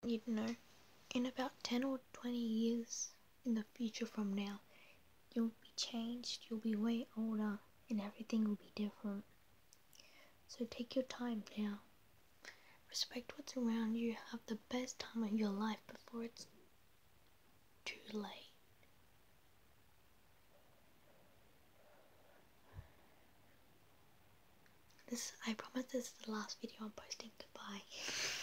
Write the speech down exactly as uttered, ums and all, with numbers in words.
you know, in about ten or twenty years in the future from now, you'll be changed, you'll be way older, and everything will be different. So take your time now. Respect what's around you. Have the best time of your life before it's too late. This, I promise this is the last video I'm posting. Goodbye.